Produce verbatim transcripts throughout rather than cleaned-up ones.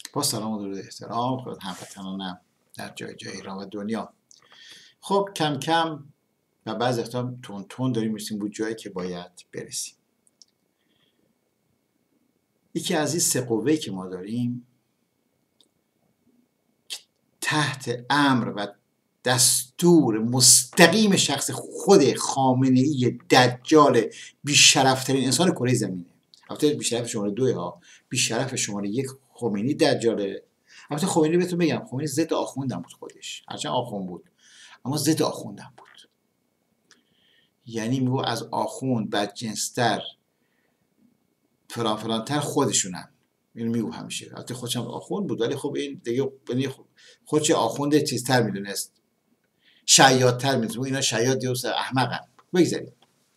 با سلام و درود احترام خدمت هموطنانم در جای جای ایران و دنیا. خب کم کم و بعضی وقتا تون تون داریم میرسیم به جایی که باید برسیم. یکی از این سه قوه‌ای که ما داریم تحت امر و دستور مستقیم شخص خود خامنه‌ای دجال بی‌شرف‌ترین انسان کره زمینه. البته بی‌شرف شماره دو ها، بی‌شرف شماره یک خمینی دجاله. البته خمینی بهتون بگم خمینی ضد آخوندم بود خودش، هرچند آخوند بود اما ضد آخوندم بود. یعنی میگو از آخوند بدجنس‌تر فلان فلان تر خودشونن. اینو میگو همیشه. البته خودش هم آخوند بود ولی خب این دیگه خودش آخوند چیزتر میدونست، شیادتر میدونست. اینا شیاد دیوس احمقن. بگذاریم.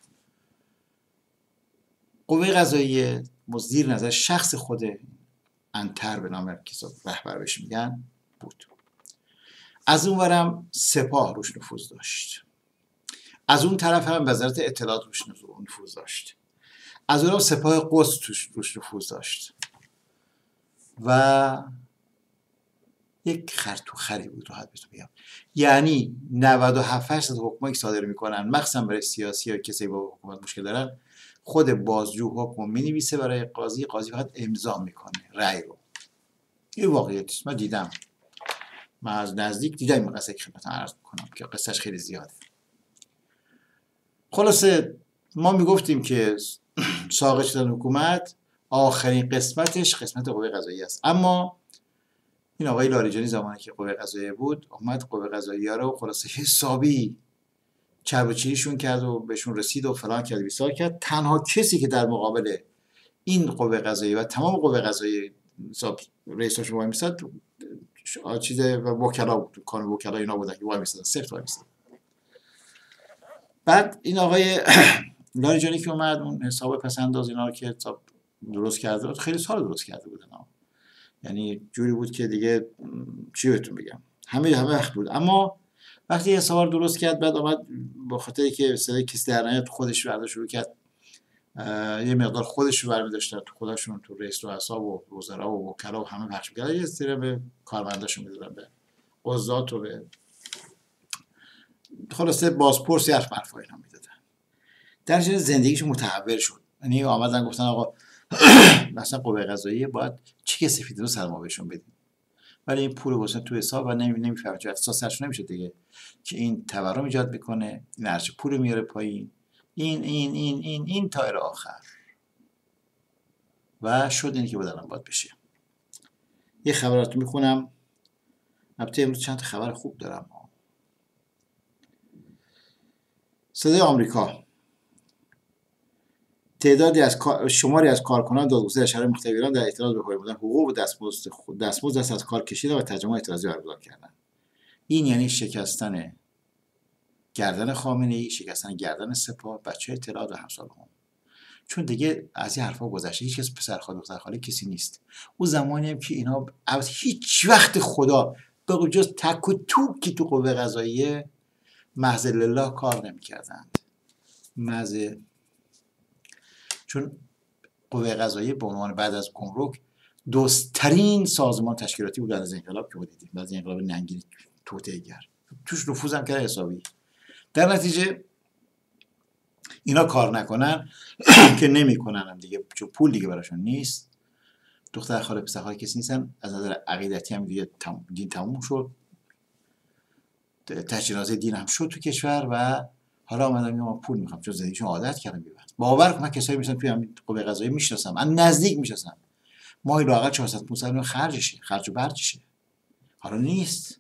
قوه قضاییه زیر نظر شخص خود انتر به نام کسا رهبر بهش میگن بود. از اون ورم سپاه روش نفوذ داشت. از اون طرف هم وزارت اطلاعات روش نفوذ داشت. از اون هم سپاه قدس روش نفوذ داشت. و یک خرطوخری بود راحت بهتون بگم. یعنی نود و هفت درصد حکمایی که صادر میکنن مخصوصا برای سیاسی یا کسی با حکومت مشکل دارن، خود بازجو حکم مینویسه برای قاضی، قاضی فقط امضا میکنه رأی رو. این واقعیتی است. من دیدم، من از نزدیک دیدم این قصه که خدمتتون عرض میکنم که قصهش خیلی زیاده. خلاصه ما میگفتیم که ساقط شدن حکومت آخرین قسمتش قسمت قوه قضاییه است. اما این آقای لاریجانی زمانی که قوه قضاییه بود اومد قوه قضاییه رو خلاصه حسابی چرب و چیریشون کرد و بهشون رسید و فلان کرد بیسار کرد. تنها کسی که در مقابل این قوه قضاییه و تمام قوه قضاییه رئیساش وای میساد چیز و وکلا بود، کانون وکلا اینا بودن که وای میسادن، سفت وای میسادن. بعد این آقای لاریجانی که اومد اون حساب پسنداز اینا رو که حساب درست کرده بود، خیلی سال درست کرده بود اینا. یعنی جوری بود که دیگه چی بهتون بگم، همه همه وقت بود. اما وقتی حساب رو درست کرد بعد آمد با خاطری که صدای کسی در نهایت خودش برده شروع کرد یه مقدار خودش رو برمی داشتن تو خودشون، تو رئیس رؤسا و وزرا و وکلا و همه پخش می‌کردن. یه سری به کارمنداشون می‌دادن، به قضات و به خلاصه بازپرسی حرف حرفا اینا می‌دادن. در نتیجه زندگیش متحول شد. یعنی آمدن گفتن آقا مثلا قوه قضاییه باید چیک سفید رو سرما بهشون بدیم، ولی این پول واسه تو حساب و نمی‌فهمه چه احساسش نمیشه دیگه که این تورم ایجاد میکنه، این هرچه پول میاره پایین، این این این این این تا الی آخر. و شد اینی که بدنم باید بشه. یه خبراتو میخونم. البته امروز چند تا خبر خوب دارم. صدای آمریکا: تعدادی از شماری از کارکنان دادگستری شهرهای مختلف ایران در اعتراض به پایین بودن حقوق و دستمزد دستمزد دست از کار کشیدن و تجمع اعتراضی برگزار کردند. این یعنی شکستن گردن خامنه‌ای، شکستن گردن سپاه، بچه اطلاعات و همسالهام. چون دیگه از این حرفا گذشته، هیچ کس پسر خاله دختر خاله کسی نیست. اون زمانی هم که اینا از هیچ وقت خدا به جز تک و توکی تو قوه قضاییه محض لله کار نمی‌کردند. محض چون قوه قضاییه به عنوان بعد از گمرک دوسترین سازمان تشکیلاتی بود از انقلاب که دیدیم، بعد انقلاب ننگی توطئه‌گر توش نفوذ هم کرد حسابی. در نتیجه اینا کار نکنن که نمیکنن هم دیگه، چون پول دیگه براشون نیست. دختر خاله پسر خاله کسی نیستن. از نظر عقیدتی هم دیگه تم... دین تموم شد، تجهیزات دین هم شد تو کشور و حالا اومدن میگم پول میخوام، چون زندگیشون عادت کردن بیاد. باور کن من کسایی میشن توی همین قوه قضاییه میشناسم، من نزدیک میشناسم، ماهی لااقل چهارصد پانصد میلیون خرجشه، خرج و برجشه. حالا نیست.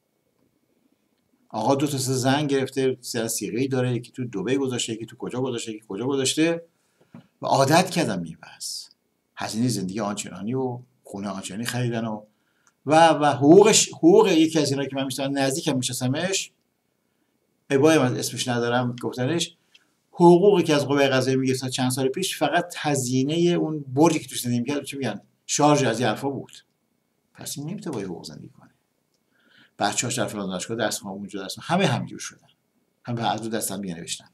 آقا دو تا سه زن گرفته، سر سیغه‌ای داره، یکی تو دبی گذاشته، یکی تو کجا گذاشته، یکی کجا گذاشته و عادت کردن میبس. هزینه زندگی آنچنانی و خونه آنچنانی خریدن و و و حقوقش، حقوق یکی از اینا که من میشناسم نزدیکم میشناسمش، ابای من اسمش ندارم گفتنش، حقوقی که از قوه قضاییه میگرفتن چند سال پیش فقط هزینه اون برجی که توش زندگی می‌کرد، چی میگن، شارژ از این حرفا بود. پس این نمیتونه با حقوق زندگی کنه. بچه‌هاش در فلان دانشگاه درس خوندن، اونجا درس خوندن، همه همینجور شدن، هم به از دو دستم بی‌نوشتن.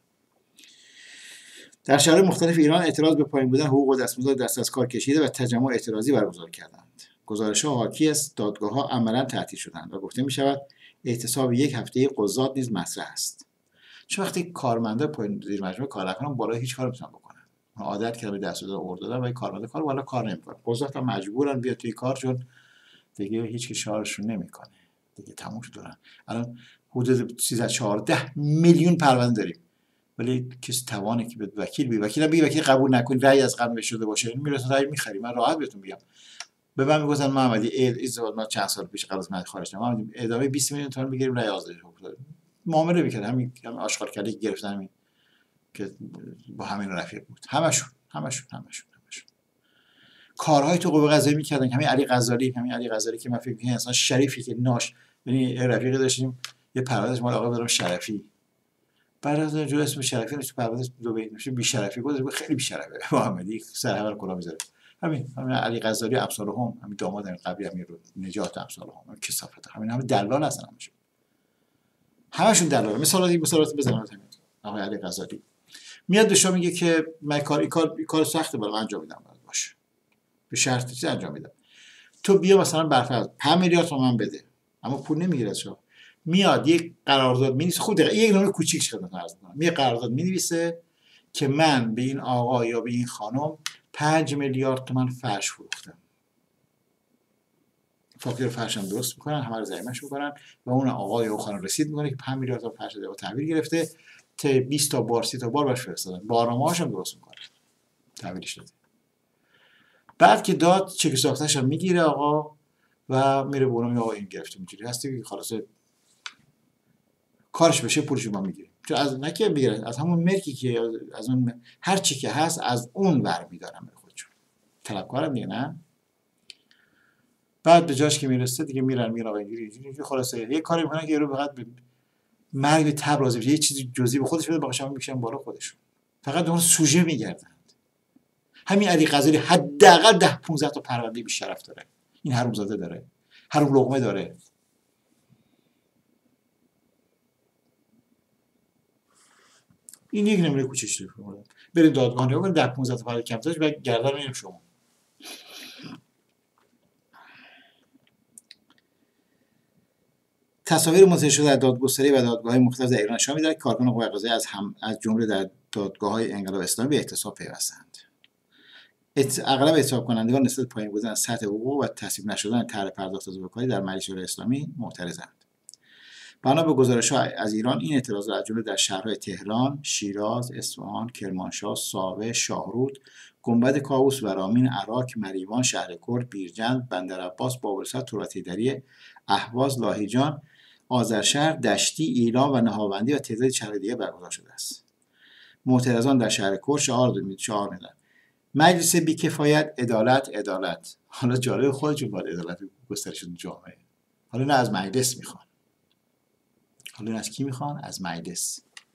در شهرهای مختلف ایران اعتراض به پایین بودن حقوق و دستمزد دست از کار کشیده و تجمع اعتراضی برگزار کردند. گزارش‌ها حاکی است دادگاه‌ها عملاً تعطیل شدند و گفته می‌شود اعتصاب یک هفته قضات نیز مطرح است. چون وقتی کارمندا پایین زیر مجموعه کار نکنن بالا هیچ کاری نمی‌تونن بکنن. عادت کردن به دست دادن اور دادن و کارمندا کار بالا کار نمی‌کنن. قضات هم مجبورن بیاد توی کار چون دیگه هیچ کی شارشون نمی‌کنه. دیگه تموم شد دارن. الان حدود سیزده چهارده میلیون پرونده داریم. ولی کسی توانه که به وکیل بی وکیل بی وکیل قبول نکنید رأی از قبل شده باشه میرسه رأی می‌خری. من راحت بهتون میگم. به من میگفتن محمدی ازدواج ما چند سال پیش قبل از من خارج شدم محمدی ادامه بیست میلیون تومان میگیریم رأی آزادی حقوق معامله می‌کرد همین همین آشغال کردی گرفتن همین که با همین رفیق بود همشون همشون همشون همشون کارهای تو قوه قضاییه می‌کردن همین علی غزالی همین علی غزالی که من فکر می‌کنم انسان شریفی که ناش یعنی رفیقی داشتیم یه پروندهش مال آقا برام شرفی بعد از اون جلوی اسم شرفی رو تو پرونده دو بیت میشه بی شرفی گذاشت خیلی بی شرفه محمدی سر اول کلا میذاره همین همین علی غزالی امثالهم همین داماد همین قبلی همین رو نجات امثالهم کثافت همین همه دلال هستن همشون همشون دلال مثالاتی مثالات بزنم همین آقای علی غزالی میاد به شما میگه که من کار کار کار سخته برام انجام میدم باشه به شرط چیز انجام میدم تو بیا مثلا برفرض پنج میلیارد تومان بده اما پول نمیگیره از شما میاد یک قرارداد می‌نویسه خود دقیقاً یک نامه کوچیک خدمت عرض می‌کنم میاد قرارداد می‌نویسه که من به این آقا یا به این خانم پنج میلیارد تومان فرش فروختم فاکتور فرشم درست می‌کنن همه رو ضریمش می‌کنن و اون آقا یا خانم رسید می‌کنه که پنج میلیارد تومان فرش رو تحویل گرفته تا بیست تا بار سی تا بار باش فرستادن بارنامه‌هاش هم درست می‌کنه تحویلش داده بعد که داد چک ساختش هم میگیره آقا و میره به اونم آقا این گرفته اینجوری هستی که خلاص کارش بشه پولش رو ما میگیریم چون از نکه بگیره از همون ملکی که از اون هر چی که هست از اون ور میدارم به خودشون طلبکارم دیگه نه بعد به جاش که میرسه دیگه میرن میرن آقا اینجوری اینجوری خلاصه یه کاری میکنن که رو فقط به مرگ به تب راضی بشه یه چیزی جزئی به خودش بده باشه هم میکشن بالا خودشون فقط اون سوژه میگردند همین علی غزالی حداقل ده پانزده تا پرونده بی شرف داره این حرومزاده داره حروم لقمه داره این یک نمونه کوچیکش رو برید دادگاه نگاه کنید ده پانزده تا پرونده کمترش و گردن میگیریم شما تصاویر منتشر شده در دادگستری و دادگاه‌های مختلف در ایران نشان می‌دهد که کارکنان قوه قضاییه از هم از جمله در دادگاه‌های انقلاب اسلامی به اعتصاب پیوستند. اغلب اعتصاب کنندگان نسبت پایین بودن سطح حقوق و تصویب نشدن طرح پرداخت زورکاری در مجلس شورای اسلامی معترضند. بنا به گزارش‌ها از ایران این اعتراضات از جمله در شهرهای تهران، شیراز، اصفهان، کرمانشاه، ساوه، شاهرود، گنبد کاووس و رامین، عراق، مریوان، شهرکرد، بیرجند، بندرعباس، بابلسد، ترابطی‌دری، اهواز، لاهیجان، آذرشهر، دشتی، ایلام و نهاوندی و تعدادی شهر دیگر برگزار شده است. معترضان در شهرکرد شعار می‌دادند مجلس بی‌کفایت عدالت عدالت. حالا جالب خودشون باید عدالت گسترش شده جامعه. حالا نه از مجلس میخوان. حالا از کی میخوان؟ از مجلس.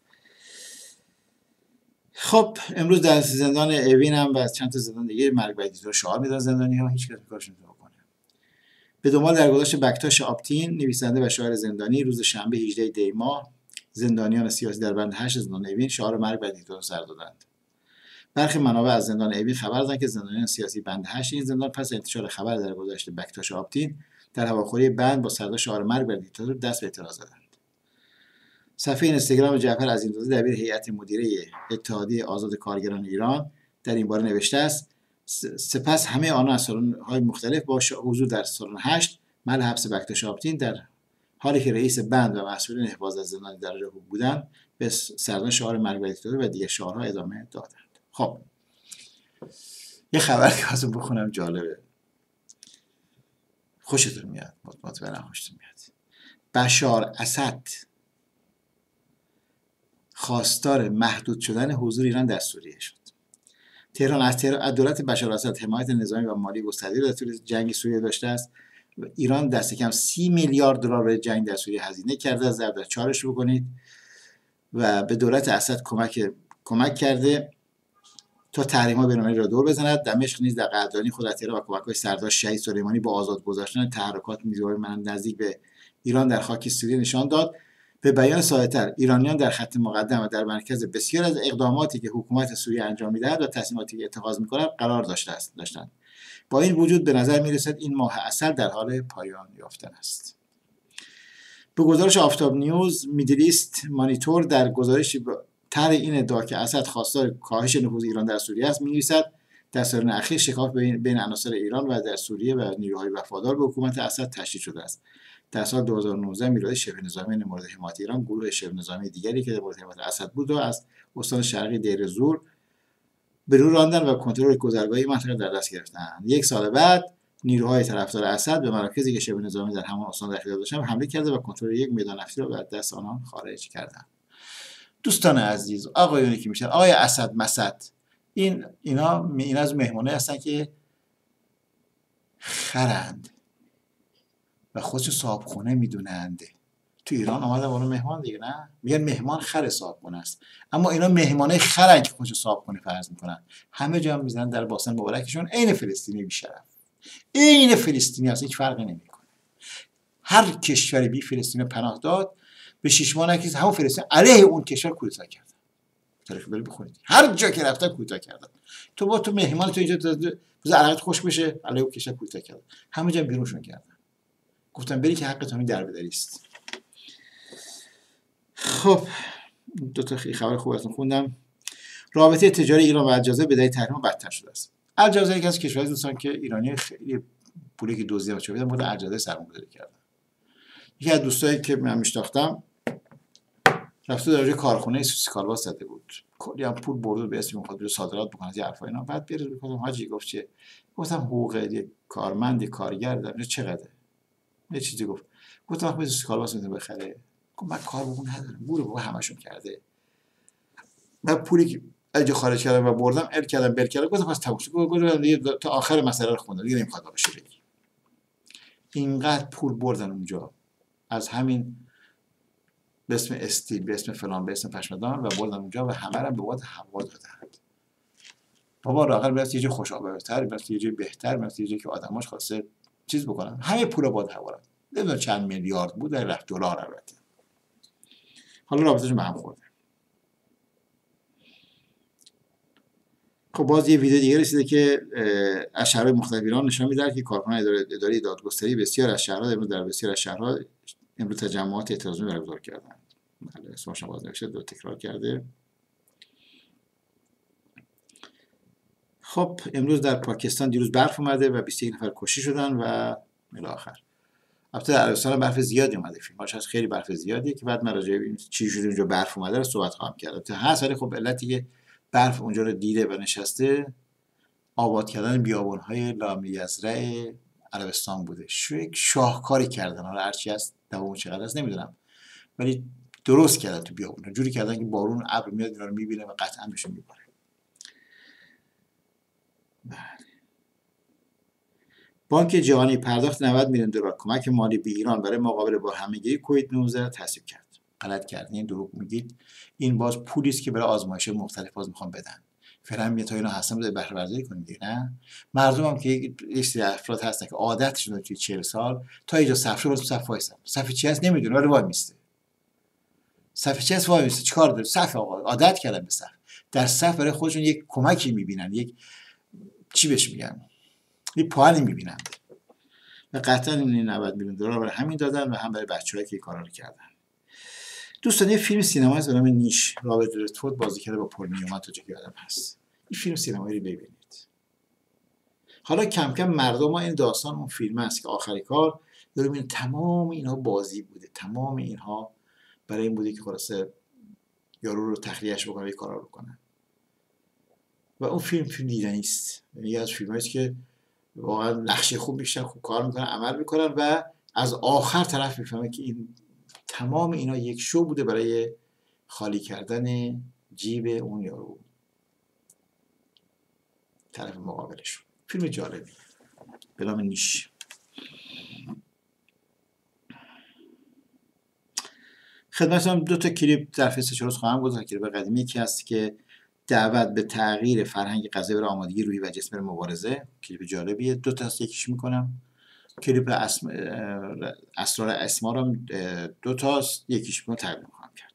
خب امروز در زندان اوین هم و از چند تا زندان دیگه مرگ بر دیکتاتور شعار میدن زندانی‌ها هیچ کس کارش نمی‌کنه. به دنبال درگذشت بکتاش آپتین نویسنده و شاعر زندانی روز شنبه هجدهم دی ماه زندانیان سیاسی در بند هشت زندان اوین شعار مرگ بر دیکتاتور سر دادند. برخی منابع از زندان اوین خبر دادند که زندانیان سیاسی بند هشت این زندان پس انتشار خبر درگذشت بکتاش آپتین در هواخوری بند با صدا شعار مرگ بر دیکتاتور دست به اعتراض زدند. صفحه اینستاگرام جعفر عظیم‌زاده دبیر هیئت مدیره اتحادیه آزاد کارگران ایران در این باره نوشته است سپس همه آنها از سالن‌های مختلف با حضور در سالن هشت محل حبس بکتاش آپتین در حالی که رئیس بند و مسئولین حفاظت از زندان درجه حقوق بودند به سردن شعار مرگ بر دیکتاتور و دیگر شعارها ادامه دادند. خب یه خبر که واسه بخونم جالبه خوشتون میاد مطمئنم خوشتون میاد. بشار اسد خواستار محدود شدن حضور ایران در سوریه شد. تهران از دولت بشار اسد حمایت نظامی و مالی گسترده در طول جنگ سوریه داشته است. ایران دست کم سی میلیارد دلار برای جنگ در سوریه هزینه کرده است. در چارش رو بکنید و به دولت اسد کمک کمک کرده تا تحریم‌های بین‌المللی را دور بزند. دمشق نیز در قدردانی خود از تهران و کمک‌های سردار شهید سلیمانی با آزاد گذاشتن تحرکات نیروهای من نزدیک به ایران در خاک سوریه نشان داد. به بیان ساده‌تر ایرانیان در خط مقدم و در مرکز بسیار از اقداماتی که حکومت سوریه انجام می‌دهد و تصمیماتی که اتخاذ می‌کند قرار داشته است داشتند. با این وجود به نظر میرسد این ماه عسل در حال پایان یافتن است. به گزارش آفتاب نیوز، میدل ایست مانیتور در گزارشی طرح این ادعا که اسد خواستار کاهش نفوذ ایران در سوریه است می‌نویسد در سال‌های اخیر شکاف بین بین عناصر ایران و در سوریه و نیروهای وفادار به حکومت اسد تشدید شده است. در سال دو هزار و نوزده میلاد شبه نظامی مورد حمایت ایران گروه شبه نظامی دیگری که مورد حمایت اسد بود را از استان شرقی دیر زور به رو راندن و کنترل گذرگاهی منطقه در دست گرفتند. یک سال بعد نیروهای طرفدار اسد به مراکزی که شبه نظامی در همان استان داخل داشتند حمله کرده و کنترل یک میدان نفتی را از دست آنان خارج کردند. دوستان عزیز، آقایونی که میشن آقای اسد مسد، این اینا این از مهمونه هستن که خرند و خودشو صاحبخونه میدونند. تو ایران آمده بالا مهمان دیگه، نه میگن مهمان خر صاحبخونه است، اما اینا مهمانه خرن که خودشو صاحبخونه فرض میکنن. همه جا میزنن در باسن مبارکشون عین فلسطینی بی‌شرف، عین فلسطینی هست، هیچ فرقی نمیکنه. هر کشوری بی فلسطین پناه داد به شش ماه نکیز همون فلسطین علیه اون کشور کودتا کرد. تاریخ بری بخونید، هر جا که رفتن کودتا کردن. تو با تو مهمان تو اینجا بذار علاقت خوش بشه، علیه اون کشور کودتا کردن، همه جا بیرونشون کردن، گفتن بری که حقت همین دربدری است. خب دو تا خبر خوب براتون خوندم. رابطه تجاری ایران و الجزایر به دلیل تحریم بدتر شده است. الجزایر یکی از کشورهای دوستان که ایرانی خیلی پولی که دزدیدن چه بودن مورد الجزایر سرمایه‌گذاری کردن. یکی از دوستایی که من میشناختم رفته در کارخونه سوسی کالباس زده بود، کلی هم پول برده به اسم میخواد صادرات بکنه از حرفا اینا. بعد بیاد بگم حاجی گفت چه؟ گفتم حقوق یک کارمند کارگر در چقدره؟ یه چیزی گفت. گفتم وقتی سوسی کالباس میتونه بخره. گفت من کار بگم ندارم، بوره بابا همشون کرده. من پولی که اگه خارج کردم و بردم ال کردم بل کردم. گفتم پس تموم شد. گفتم تا آخر مسئله رو خوندم دیگه نمیخواد بشه بگی. اینقدر پول بردن اونجا از همین به اسم استیل، به اسم فلان، به اسم پشمدان و بردن اونجا و همه رو به واد هوا دادند. بابا راقل برست یه جای خوش آبادتر، برست یه جای بهتر، برست یه جایی که آدماش خواسته چیز بکنن. همه پولا باد هوا رفت. نمیدونم چند میلیارد بود در رفت دلار البته. حالا رابطه‌شون به هم خورده. خب باز یه ویدیو دیگه رسیده که از شهرهای مختلف ایران نشان می‌دهد که کارکنان اداره دادگستری بسیار از شهرها امروز در بسیار از شهرها امروز تجمعات اعتراضی برگزار کردند. بله اسمش باز نوشته، دو تکرار کرده. خب امروز در پاکستان دیروز برف اومده و بیست و یک نفر کشته شدن و الی آخر. البته در عربستان برف زیادی اومده، فیلماش هست خیلی برف زیادیه که بعد من راجع به چی شده اونجا برف اومده رو صحبت خواهم کرد. تا هست ولی خب علتی که برف اونجا رو دیده و نشسته آباد کردن بیابان‌های لامیزرع عربستان بوده. شو یک شاهکاری کردن، حالا هرچی هست دوام چقدر است نمیدونم، ولی درست کردن تو بیابون، جوری کردن که بارون ابر میاد اینا رو میبینه و قطعا بهشون میباره. بله. بانک جهانی پرداخت نود میلیون دلار کمک مالی به ایران برای مقابله با همه‌گیری کووید نوزده تصویب کرد. غلط کردین، دروغ میگید. این باز پولی است که برای آزمایش مختلف باز میخوام بدن. فعلا میاد تا اینا هستن بده بهره برداری کنید، نه؟ مردم هم که یک سری افراد هستن که عادت شده توی چهل سال تا اینجا صف شو صف وایسن. صف چی هست نمیدونه ولی وای میسته. صف چی هست وای میسته. چیکار داره؟ صف آقا عادت کردن به صف. در صف برای خودشون یک کمکی میبینن، یک چی بهش میگن؟ یک پوانی میبینن. و قطعا این نود میلیون دلار برای همین دادن و هم برای بچه‌هایی که کارا رو کردن. دوستان یه فیلم سینمایی به نام نیش، رابرت ردفورد بازی کرده با پل نیومن تا جایی یادم هست. این فیلم سینمایی رو ببینید. حالا کم کم مردم ها این داستان اون فیلم است که آخری کار داره میبینه تمام اینها بازی بوده، تمام اینها برای این بوده که خلاصه یارو رو تخلیه‌اش بکنه و کارا رو کنه. و اون فیلم فیلم دیدنی است. یعنی از فیلمایی است که واقعا نقشه خوب میشن، خوب کار میکنن، عمل میکنن و از آخر طرف میفهمه که این تمام اینا یک شو بوده برای خالی کردن جیب اون یارو طرف مقابلش. فیلم جالبی به نام نیش. خدمتتون دو تا کلیپ در فیس چروس خواهم گذاشت. کلیپ قدیمی یکی هست که دعوت به تغییر فرهنگ غذایی برای آمادگی روحی و جسمی برای مبارزه، کلیپ جالبیه. دو تا است یکیش میکنم. کلیپ اسم... اسرار اسما رو دو تاست یکیش میکنم تقدیم خواهم کرد.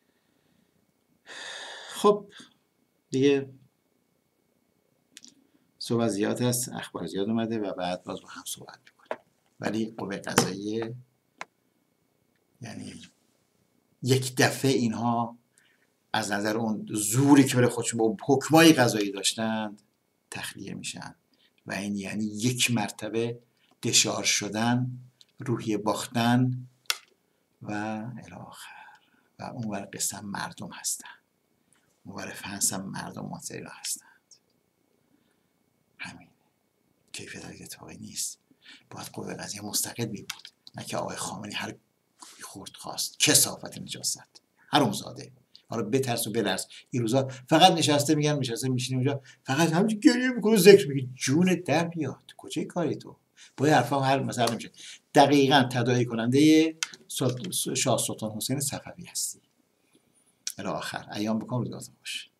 خب دیگه صحبت زیاد هست، اخبار زیاد اومده و بعد باز با هم صحبت میکنیم. ولی قوه قضاییه یعنی یک دفعه اینها از نظر اون زوری که برای خودشون با حکمای قضایی داشتند تخلیه میشن و این یعنی یک مرتبه دشار شدن، روحیه باختن و الی آخر. و اونور قصه هم مردم هستن، اونور فنس هم مردم منطقه هستند. همین کیفیت های اتفاقی نیست. باید قوه قضاییه مستقل می بود، نه که آقای خامنه‌ای هر خورد خواست کثافت نجاست حرومزاده. حالا بترس و بلرز. این روزا فقط نشسته میگن نشسته میشینیم اونجا فقط همینجوری گریه میکنه ذکر میگه. جون در بیاد، کجای کاری تو؟ با این حرفا هر مثلا نمیشه. دقیقاً تداعی کننده شاه سلطان حسین صفوی هستی. الی آخر. ایام بکن روزگار باشه.